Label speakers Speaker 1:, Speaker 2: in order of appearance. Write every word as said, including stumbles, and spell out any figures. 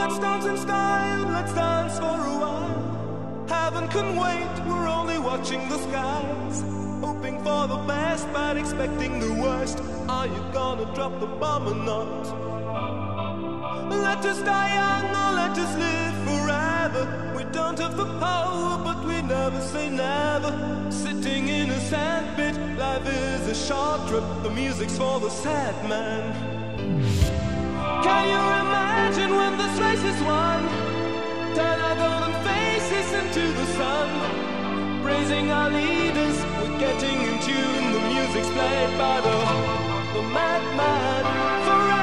Speaker 1: let's dance in style, let's dance for a while. Heaven can wait, we're only watching the skies, hoping for the best but expecting the worst. Are you gonna drop the bomb or not? Let us die young or let us live forever. We don't have the power but we never say never. Sitting in a sandpit, life is a short trip. The music's for the sad man. Can you imagine when this race is won? Turn our golden faces into the sun, praising our leaders, we're getting in tune. The music's played by the, the madman forever.